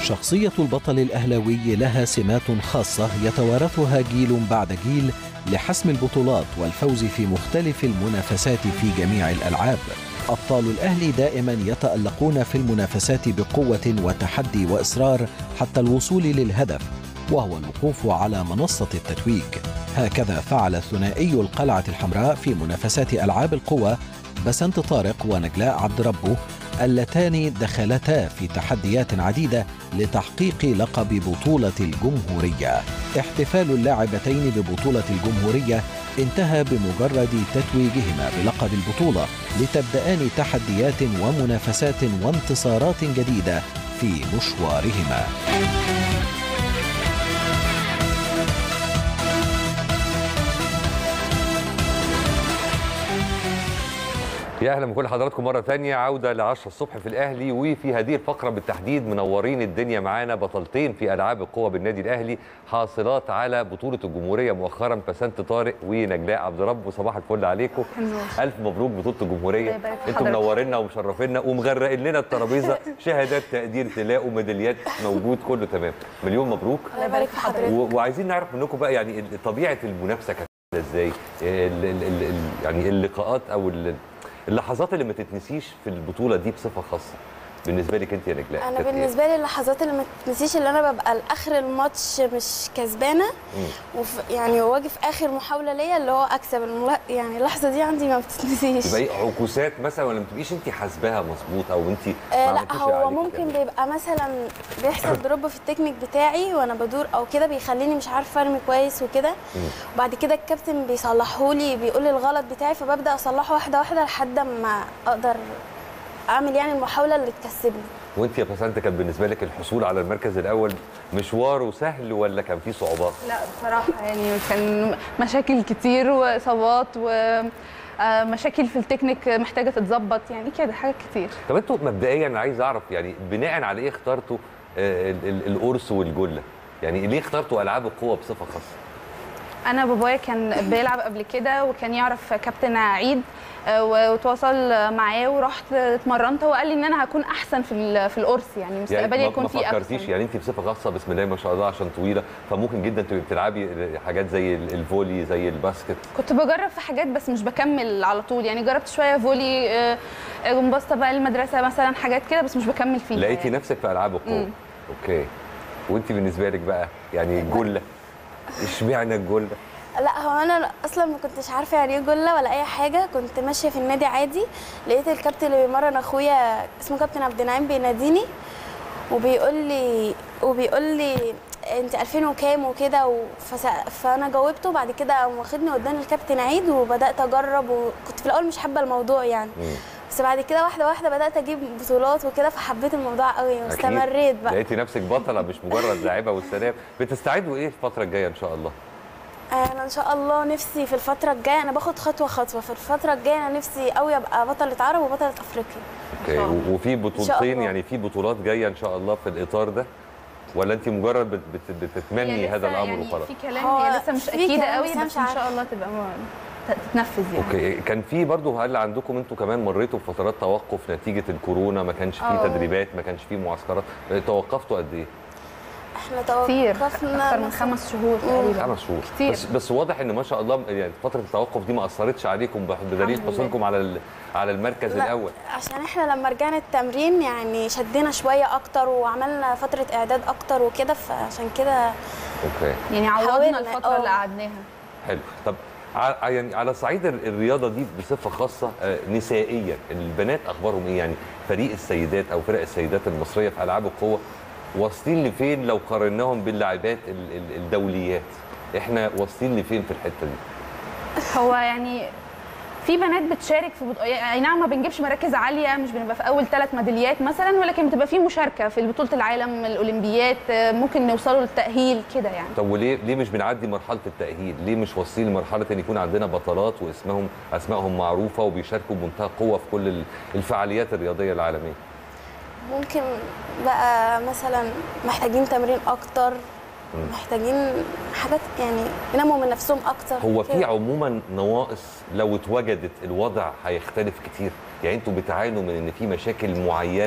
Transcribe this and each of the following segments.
شخصية البطل الأهلاوي لها سمات خاصة يتوارثها جيل بعد جيل لحسم البطولات والفوز في مختلف المنافسات في جميع الألعاب. أبطال الأهلي دائما يتألقون في المنافسات بقوة وتحدي وإصرار حتى الوصول للهدف، وهو الوقوف على منصة التتويج. هكذا فعل ثنائي القلعة الحمراء في منافسات ألعاب القوى بسنت طارق ونجلاء عبد ربه، اللتان دخلتا في تحديات عديدة لتحقيق لقب بطولة الجمهورية. احتفال اللاعبتين ببطولة الجمهورية انتهى بمجرد تتويجهما بلقب البطولة، لتبدأان تحديات ومنافسات وانتصارات جديدة في مشوارهما. يا اهلا بكل حضراتكم مره ثانيه، عوده ل10 الصبح في الاهلي. وفي هذه الفقره بالتحديد منورين الدنيا معانا بطلتين في العاب القوى بالنادي الاهلي، حاصلات على بطوله الجمهوريه مؤخرا، بسنت طارق ونجلاء عبد رب. وصباح الفل عليكم، الف مبروك بطوله الجمهوريه. انتم منورينا ومشرفينا ومغرقين لنا الترابيزه، شهادات تقدير تلاقوا مداليات موجود، كله تمام. مليون مبروك. الله يبارك في حضرتك. وعايزين نعرف منكم بقى يعني طبيعه المنافسه كانت ازاي، يعني اللقاءات او اللحظات اللي ما تتنسيش في البطوله دي بصفه خاصه بالنسبه لك انت يا نجلاء. انا بالنسبه لي اللحظات اللي ما تتنسيش اللي انا ببقى لاخر الماتش مش كسبانه، يعني واجي في اخر محاوله ليا اللي هو اكسب يعني اللحظه دي عندي ما بتتنسيش. تبقى ايه، عكوسات مثلا ولا ما تبقيش انت حاسباها مظبوط او انت لا، هو ممكن بيبقى مثلا بيحصل دروب في التكنيك بتاعي وانا بدور او كده، بيخليني مش عارفه ارمي كويس وكده، وبعد كده الكابتن بيصلحهولي، بيقول لي الغلط بتاعي، فببدا اصلحه واحده واحده لحد ما اقدر اعمل يعني المحاوله اللي تكسبني. وانت يا بسنت كان بالنسبه لك الحصول على المركز الاول مشواره سهل ولا كان فيه صعوبات؟ لا بصراحه يعني كان مشاكل كتير واصابات ومشاكل في التكنيك محتاجه تتظبط، يعني كده حاجات كتير. طب انتوا مبدئيا عايز اعرف يعني بناء على ايه اخترتوا القرص والجله؟ يعني ليه اخترتوا العاب القوه بصفه خاصه؟ انا بابايا كان بيلعب قبل كده وكان يعرف كابتن عيد، وتواصل معاه ورحت اتمرنت، وقال لي ان انا هكون احسن في القرص، يعني مستقبلي يكون فيه احسن. ما فكرتيش يعني انت بصفه خاصه بسم الله ما شاء الله عشان طويله، فممكن جدا تبقي بتلعبي حاجات زي الفولي زي الباسكت؟ كنت بجرب في حاجات بس مش بكمل على طول، يعني جربت شويه فولي، جمباز بقى المدرسه مثلا، حاجات كده بس مش بكمل فيها. لقيتي يعني نفسك في العاب القوه. اوكي. وانت بالنسبه لك بقى يعني الجله، اشمعنى الجله؟ لا، هو انا اصلا ما كنتش عارفه يعني ايه جله ولا اي حاجه، كنت ماشيه في النادي عادي، لقيت الكابتن اللي بيمرن اخويا اسمه كابتن عبد النعيم بيناديني وبيقول لي انت 2000 وكام وكده، فانا جاوبته، بعد كده قام واخدني قدام الكابتن عيد وبدات اجرب، وكنت في الاول مش حابه الموضوع يعني، بس بعد كده واحده واحده بدات اجيب بطولات وكده، فحبيت الموضوع قوي واستمريت بقى. لقيتي نفسك بطله مش مجرد لاعبه والسلام. بتستعدوا ايه الفتره الجايه ان شاء الله؟ انا ان شاء الله نفسي في الفتره الجايه، انا باخد خطوه خطوه، في الفتره الجايه انا نفسي قوي ابقى بطله عرب وبطله افريقيا. اوكي. وفي بطولتين يعني في بطولات جايه ان شاء الله في الاطار ده، ولا انت مجرد بتتمني هذا الامر يعني وخلاص؟ في كلام، هي لسه مش اكيده قوي، بس ان شاء الله تبقى تتنفذ يعني. اوكي. كان في برضه، هل عندكم انتوا كمان مريتوا بفترات توقف نتيجه الكورونا؟ ما كانش في تدريبات، ما كانش في معسكرات، توقفتوا قد ايه؟ احنا توقفنا اكثر من 5 شهور تقريبا. 5 شهور كتير. بس واضح ان ما شاء الله يعني فتره التوقف دي ما اثرتش عليكم بدليل حصولكم على المركز الاول. عشان احنا لما رجعنا التمرين يعني شدينا شويه اكتر وعملنا فتره اعداد اكتر وكده، فعشان كده اوكي يعني عوضنا الفتره اللي قعدناها. حلو. طب يعني على صعيد الرياضه دي بصفه خاصه نسائيا، البنات اخبارهم ايه؟ يعني فريق السيدات او فرق السيدات المصريه في العاب القوه واصلين لفين لو قارناهم باللاعبات الدوليات؟ احنا واصلين لفين في الحته دي؟ هو يعني في بنات بتشارك في اي نعم ما بنجيبش مراكز عاليه، مش بنبقى في اول 3 ميداليات مثلا، ولكن بتبقى في مشاركه في بطوله العالم، الاولمبيات، ممكن نوصلوا للتاهيل كده يعني. طب وليه مش بنعدي مرحله التاهيل؟ ليه مش واصلين لمرحله ان يكون عندنا بطلات اسمائهم معروفه وبيشاركوا بمنتهى القوه في كل الفعاليات الرياضيه العالميه؟ ممكن بقى مثلا محتاجين تمرين اكتر، محتاجين حاجات يعني ينموا من نفسهم اكتر. هو في عموما نواقص لو اتوجدت الوضع هيختلف كتير؟ يعني انتوا بتعانوا من ان في مشاكل معينه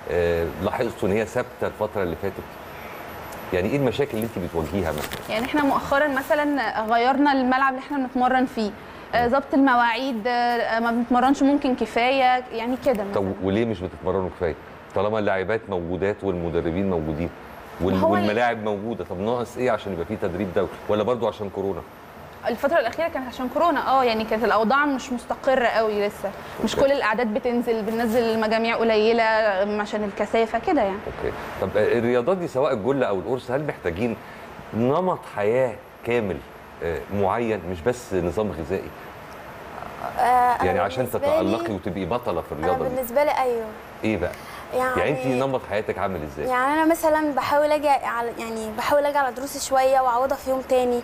لاحظتوا ان هي ثابته الفتره اللي فاتت؟ يعني ايه المشاكل اللي انت بتواجهيها مثلا؟ يعني احنا مؤخرا مثلا غيرنا الملعب اللي احنا بنتمرن فيه، ظبط المواعيد، ما بنتمرنش ممكن كفايه يعني كده مثلا. طب وليه مش بتتمرنوا كفايه؟ طالما اللاعبات موجودات والمدربين موجودين والملاعب موجوده، طب ناقص ايه عشان يبقى في تدريب دولي؟ ولا برضو عشان كورونا؟ الفترة الأخيرة كانت عشان كورونا، يعني كانت الأوضاع مش مستقرة قوي لسه، مش كل الأعداد بننزل مجاميع قليلة عشان الكثافة كده يعني. اوكي، طب الرياضات دي سواء الجلة أو القرص هل محتاجين نمط حياة كامل معين مش بس نظام غذائي؟ يعني عشان تتألقي وتبقي بطلة في الرياضة دي. بالنسبة لي أيوه. إيه بقى؟ يعني انت نمط حياتك عامل ازاي؟ يعني انا مثلا بحاول اجي على دروسي شويه واعوضها في يوم تاني.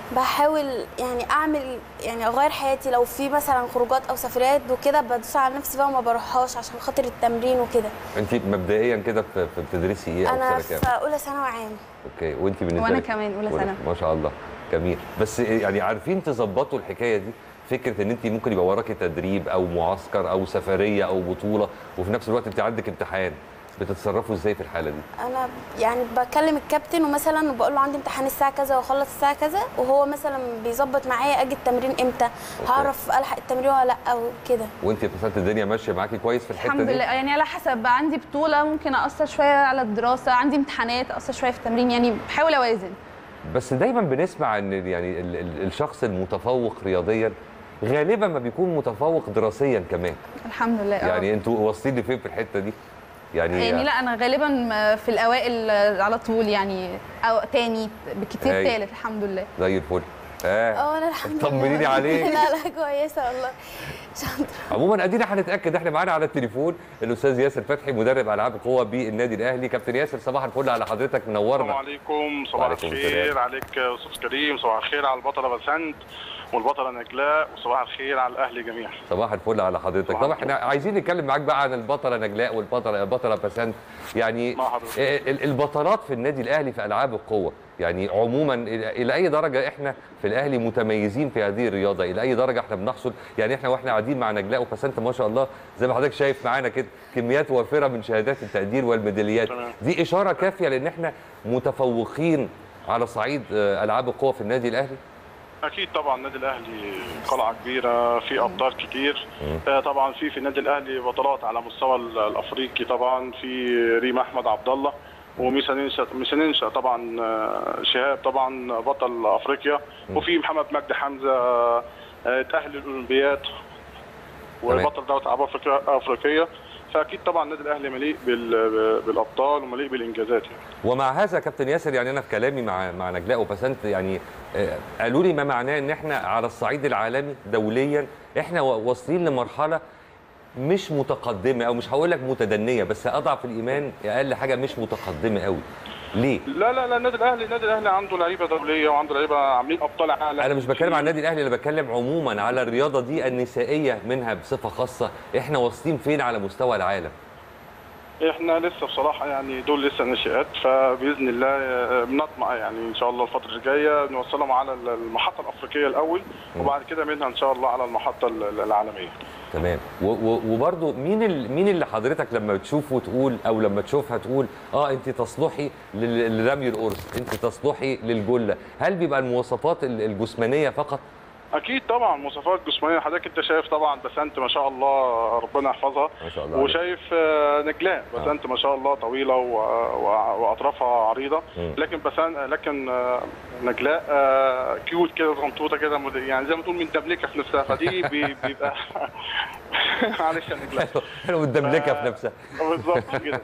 بحاول يعني اعمل اغير حياتي، لو في مثلا خروجات او سفريات وكده بدوس على نفسي بقى وما بروحهاش عشان خاطر التمرين وكده. انت مبدئيا كده بتدرسي ايه؟ انا في اولى ثانوي عام. اوكي، وانت بالنسبه لك؟ وانا كمان اولى ثانوي. ما شاء الله، جميل. بس يعني عارفين تظبطوا الحكايه دي؟ فكره ان انت ممكن يبقى وراكي تدريب او معسكر او سفريه او بطوله وفي نفس الوقت انت عندك امتحان، بتتصرفوا ازاي في الحاله دي؟ انا يعني بكلم الكابتن ومثلا بقول له عندي امتحان الساعه كذا واخلص الساعه كذا، وهو مثلا بيظبط معايا اجي التمرين امتى، هعرف الحق التمرين ولا لا او كده. وانت مثلا الدنيا ماشيه معاكي كويس في الحته دي؟ الحمد لله، يعني على حسب، عندي بطوله ممكن اقصر شويه على الدراسه، عندي امتحانات اقصر شويه في التمرين، يعني بحاول اوازن. بس دايما بنسمع ان يعني الشخص المتفوق رياضيا غالبا ما بيكون متفوق دراسيا كمان. الحمد لله. يعني انتوا واصلين لفين في الحته دي؟ يعني لا، انا غالبا في الاوائل على طول، يعني او تاني بكتير ثالث الحمد لله. زي الفل. انا الحمد لله. طمنيني عليك. لا كويسه والله. شاطره. عموما ادينا هنتاكد، احنا معانا على التليفون الاستاذ ياسر فتحي مدرب العاب القوه بالنادي الاهلي. كابتن ياسر صباح الفل على حضرتك، منورنا. السلام عليكم. صباح الخير عليك يا استاذ كريم، صباح الخير على البطله بسنت والبطله نجلاء، وصباح الخير على الاهلي جميعا. صباح الفل على حضرتك. طبعا احنا عايزين نتكلم معاك بقى عن البطله نجلاء والبطله بسنت، يعني البطلات في النادي الاهلي في العاب القوه، يعني عموما الى اي درجه احنا في الاهلي متميزين في هذه الرياضه؟ الى اي درجه احنا بنحصل، يعني احنا واحنا قاعدين مع نجلاء وبسنت ما شاء الله زي ما حضرتك شايف معانا كده كميات وافره من شهادات التقدير والميداليات، دي اشاره كافيه لان احنا متفوقين على صعيد العاب القوه في النادي الاهلي؟ اكيد طبعا النادي الاهلي قلعه كبيره، في ابطال كتير. طبعا في النادي الاهلي بطولات على مستوى الافريقي، طبعا في ريم احمد عبد الله ومش هننسى طبعا شهاب طبعا بطل افريقيا، وفي محمد مجدي حمزه تاهل الاولمبياد وبطل دوله العاب افريقيه. فاكيد طبعا النادي الاهلي مليء بالابطال ومليء بالانجازات يعني. ومع هذا كابتن ياسر، يعني انا في كلامي مع نجلاء وبسنت يعني قالوا لي ما معناه ان احنا على الصعيد العالمي دوليا احنا واصلين لمرحله مش متقدمه، او مش هقول لك متدنيه، بس اضعف الايمان اقل حاجه مش متقدمه قوي. ليه؟ لا النادي الاهلي عنده لعيبه دوليه وعنده لعيبه عاملين ابطال عالم. انا مش بتكلم عن النادي الاهلي، انا بتكلم عموما على الرياضه دي النسائيه منها بصفه خاصه، احنا واصلين فين على مستوى العالم؟ احنا لسه بصراحه يعني دول لسه ناشئات، فباذن الله بنطمع يعني ان شاء الله الفتره الجايه نوصلهم على المحطه الافريقيه الاول، وبعد كده منها ان شاء الله على المحطه العالميه. تمام. وبرده مين اللي حضرتك لما بتشوفه تقول، او لما تشوفها تقول انت تصلحي لرمي القرص، انت تصلحي للجله؟ هل بيبقى المواصفات الجسمانيه فقط؟ اكيد طبعا مواصفات جسمانيه. حضرتك انت شايف طبعا بسنت ما شاء الله ربنا يحفظها ما شاء الله، وشايف نجلاء بسنت ما شاء الله طويله واطرافها عريضه، لكن نجلاء كيوت كده صنطوطه كده، يعني زي ما تقول مندملكه في نفسها، فدي بيبقى معلش يا نجلاء حلو مندملكه في نفسها بالظبط كده.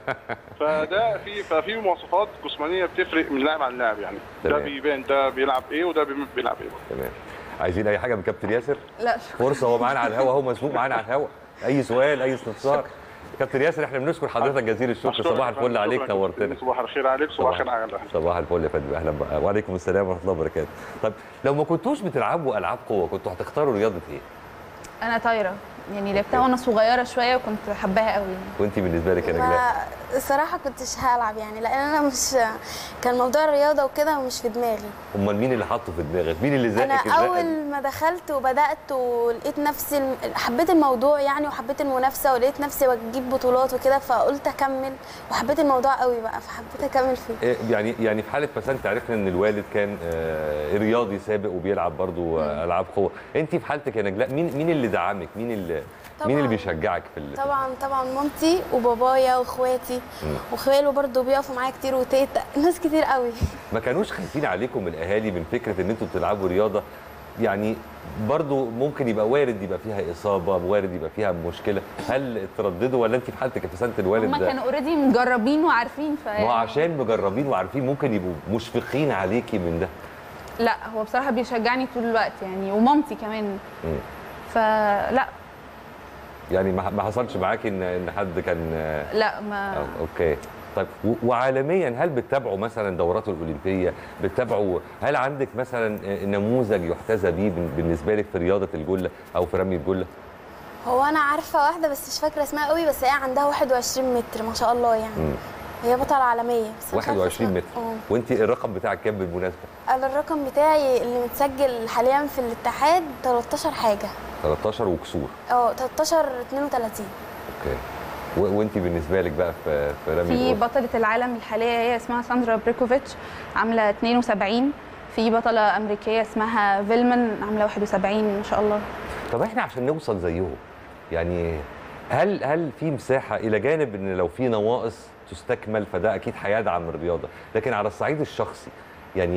ففي مواصفات جسمانيه بتفرق من لاعب عن لاعب، يعني ده بيبان ده بيلعب ايه وده بيلعب ايه. تمام. عايزين اي حاجه من كابتن ياسر؟ لا فرصه، هو معانا على الهوا، هو مسبوق معانا على الهوا، اي سؤال اي استفسار. كابتن ياسر احنا بنشكر حضرتك جزيل الشكر، صباح الفل عليك، نورتنا. صباح الخير عليك، صباح الخير على الاهلي. صباح الفل يا فندم، اهلا بقى. وعليكم السلام ورحمه الله وبركاته. طب لو ما كنتوش بتلعبوا العاب قوه كنتوا هتختاروا رياضه ايه؟ انا طايره، يعني لعبتها وانا صغيره شويه وكنت حباها قوي. وانت بالنسبه لك يا نجلاء؟ الصراحه كنتش هلعب يعني، لان انا مش كان موضوع الرياضه وكده ومش في دماغي. امال مين اللي حطه في دماغك؟ مين اللي زقك؟ انا اول ما دخلت وبدات ولقيت نفسي حبيت الموضوع يعني، وحبيت المنافسه، ولقيت نفسي بجيب بطولات وكده، فقلت اكمل وحبيت الموضوع قوي بقى، فحبيت اكمل فيه. يعني في حاله مثلا انت عرفنا ان الوالد كان رياضي سابق وبيلعب برضو العاب قوه، انت في حالتك يا نجلاء مين اللي دعمك؟ مين اللي بيشجعك في طبعا مامتي وبابايا واخواتي وخواله برضو بيقفوا معايا كتير، وتيتا، ناس كتير قوي. ما كانوش خايفين عليكم الاهالي من فكره ان انتوا بتلعبوا رياضه؟ يعني برضو ممكن يبقى وارد يبقى فيها اصابه، وارد يبقى فيها مشكله، هل ترددوا ولا انت في حالتك في سنه الوالد هم كانوا اوريدي مجربين وعارفين ما عشان مجربين وعارفين ممكن يبقوا مشفقين عليكي من ده؟ لا هو بصراحه بيشجعني طول الوقت يعني، ومامتي كمان. فلا يعني ما حصلش معاكي ان حد كان لا ما اوكي. طيب وعالميا هل بتتابعوا مثلا الدورات الاولمبيه؟ بتتابعوا، هل عندك مثلا نموذج يحتذى بيه بالنسبه لك في رياضه الجله او في رمي الجله؟ هو انا عارفه واحده بس مش فاكره اسمها قوي، بس هي عندها 21 متر ما شاء الله يعني. هي بطله عالميه. بس 21 متر. وانت الرقم بتاعك كام بالمناسبه؟ انا الرقم بتاعي اللي متسجل حاليا في الاتحاد 13 حاجه. 13 وكسور. 13 32. اوكي. وانت بالنسبه لك بقى في رمي في بطله العالم الحاليه هي اسمها ساندرا بريكوفيتش عامله 72. في بطله امريكيه اسمها فيلمان عامله 71 ما شاء الله. طب احنا عشان نوصل زيهم يعني هل في مساحه الى جانب ان لو في نواقص تستكمل فده اكيد هيدعم الرياضه، لكن على الصعيد الشخصي يعني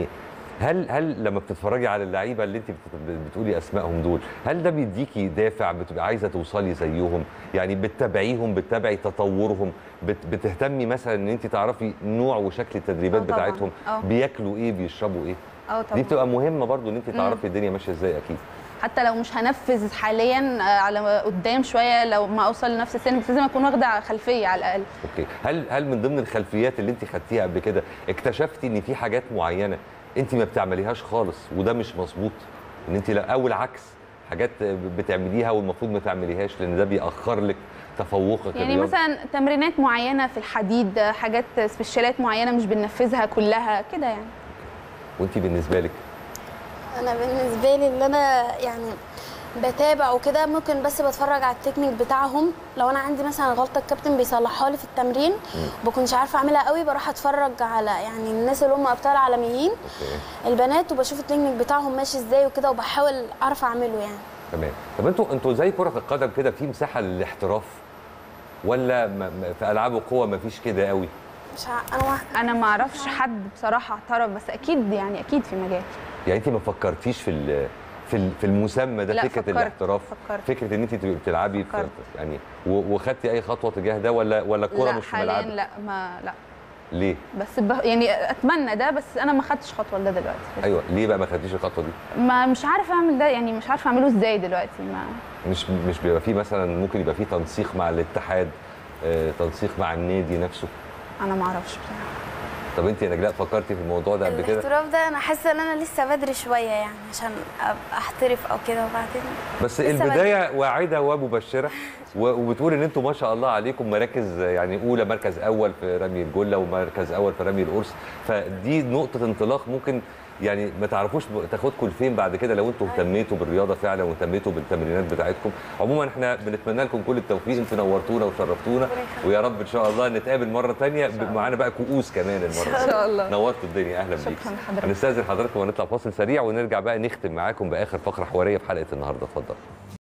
هل لما بتتفرجي على اللعيبه اللي انت بتقولي اسمائهم دول، هل ده بيديكي دافع بتبقى عايزه توصلي زيهم؟ يعني بتتابعيهم، بتتابعي تطورهم، بتهتمي مثلا ان انت تعرفي نوع وشكل التدريبات بتاعتهم، بياكلوا ايه، بيشربوا ايه؟ طبعا دي بتبقى مهمه برضو ان انت تعرفي الدنيا ماشيه ازاي اكيد. حتى لو مش هنفذ حاليا على قدام شويه، لو ما اوصل لنفس السن بس لازم اكون واخده خلفيه على الاقل. اوكي. هل من ضمن الخلفيات اللي انت خدتيها قبل كده اكتشفتي ان في حاجات معينه انت ما بتعمليهاش خالص وده مش مظبوط، ان انت لا او العكس حاجات بتعمليها والمفروض ما تعمليهاش لان ده بيأخر لك تفوقك يعني الرياضي؟ مثلا تمرينات معينه في الحديد، حاجات سبيشالات معينه مش بننفذها كلها كده يعني. وانت بالنسبه لك؟ انا بالنسبه لي اللي انا يعني بتابع وكده، ممكن بس بتفرج على التكنيك بتاعهم، لو انا عندي مثلا غلطه الكابتن بيصلحها لي في التمرين بكونش عارفه اعملها قوي، بروح اتفرج على يعني الناس اللي هم ابطال عالميين البنات، وبشوف التكنيك بتاعهم ماشي ازاي وكده، وبحاول اعرف اعمله يعني. تمام. طب انتوا زي كره القدم كده في مساحه للاحتراف ولا في العاب القوه مفيش كده قوي؟ مش انا ما اعرفش حد بصراحه احترف، بس اكيد يعني اكيد في مجال. يعني انت ما فكرتيش في المسمى ده؟ فكره الاحتراف، فكره ان انت تبقي بتلعبي يعني وخدتي اي خطوه تجاه ده ولا الكوره مش في ملعبك؟ لا. ليه؟ بس يعني اتمنى ده، بس انا ما خدتش خطوه لده دلوقتي. ايوه، ليه بقى ما خدتيش الخطوه دي؟ مش عارفه اعمل ده يعني، مش عارفه اعمله ازاي دلوقتي. مش بيبقى فيه مثلا، ممكن يبقى فيه تنسيق مع الاتحاد، تنسيق مع النادي نفسه؟ انا ما اعرفش بصراحه. طب انت يا نجلاء فكرتي في الموضوع ده قبل كده؟ الاحتراف ده انا حاسه ان انا لسه بدري شويه يعني عشان احترف او كده، وبعدين بس البدايه واعده ومبشره وبتقول ان انتم ما شاء الله عليكم مراكز يعني اولى، مركز اول في رمي الجله ومركز اول في رمي القرص، فدي نقطه انطلاق ممكن يعني ما تعرفوش تاخدكم لفين بعد كده لو انتم اهتميتوا بالرياضه فعلا واهتميتوا بالتمرينات بتاعتكم. عموما احنا بنتمنى لكم كل التوفيق، انتوا نورتونا وشرفتونا، ويا رب ان شاء الله نتقابل مره ثانيه معانا بقى كؤوس كمان المره ان شاء الله. نورتوا الدنيا، اهلا بيك. هنستاذن حضراتكم ونطلع فاصل سريع ونرجع بقى نختم معاكم باخر فقره حواريه في حلقه النهارده. اتفضل.